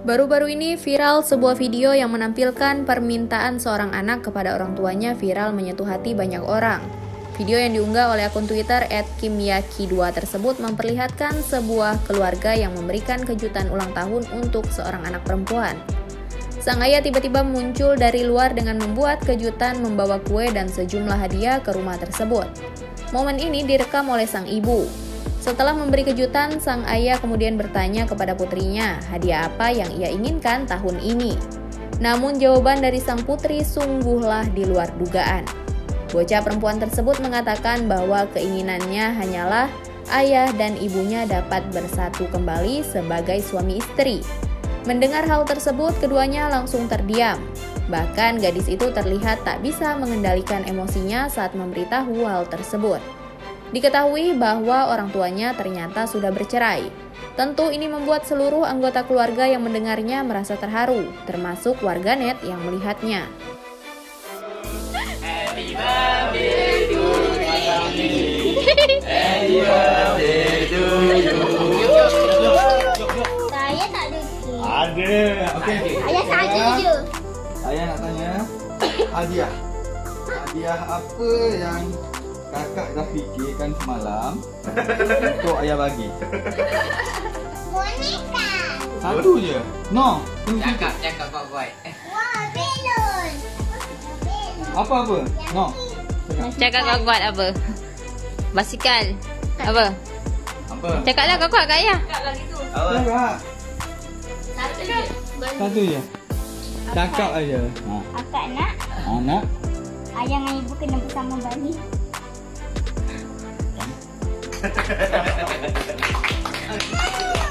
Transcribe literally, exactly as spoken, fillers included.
Baru-baru ini viral sebuah video yang menampilkan permintaan seorang anak kepada orang tuanya viral menyentuh hati banyak orang. Video yang diunggah oleh akun Twitter et kimyaki dua tersebut memperlihatkan sebuah keluarga yang memberikan kejutan ulang tahun untuk seorang anak perempuan. Sang ayah tiba-tiba muncul dari luar dengan membuat kejutan membawa kue dan sejumlah hadiah ke rumah tersebut. Momen ini direkam oleh sang ibu. Setelah memberi kejutan, sang ayah kemudian bertanya kepada putrinya hadiah apa yang ia inginkan tahun ini. Namun jawaban dari sang putri sungguhlah di luar dugaan. Bocah perempuan tersebut mengatakan bahwa keinginannya hanyalah ayah dan ibunya dapat bersatu kembali sebagai suami istri. Mendengar hal tersebut, keduanya langsung terdiam. Bahkan gadis itu terlihat tak bisa mengendalikan emosinya saat memberitahu hal tersebut. Diketahui bahwa orang tuanya ternyata sudah bercerai. Tentu ini membuat seluruh anggota keluarga yang mendengarnya merasa terharu, termasuk warganet yang melihatnya. Happy birthday to you. Happy birthday to you. Saya tak ada. Ada. Okey. Ayah saja je. Saya nak tanya hadiah. Hadiah apa yang kakak dah fikirkan semalam untuk ayah bagi? Boneka. Satu je. No. Cakap, cakap kuat-kuat. Wah, belon. Apa apa? No. Cakap kau kuat apa? Basikal. Apa? Apa? Cakaplah kau kuat kat ayah. Apa? Cakap. Satu je. Satu je. Cakap aja. Ha. Akak nak Anak. ayah dengan ibu kena bersama balik. Ha.